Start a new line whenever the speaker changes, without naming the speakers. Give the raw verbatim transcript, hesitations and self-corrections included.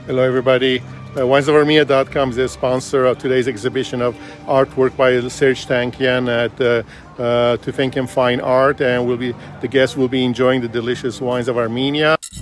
Hello everybody. Uh, wines of armenia dot com is the sponsor of today's exhibition of artwork by Serge Tankian at uh, uh, To Think and Fine Art, and will be the guests will be enjoying the delicious wines of Armenia.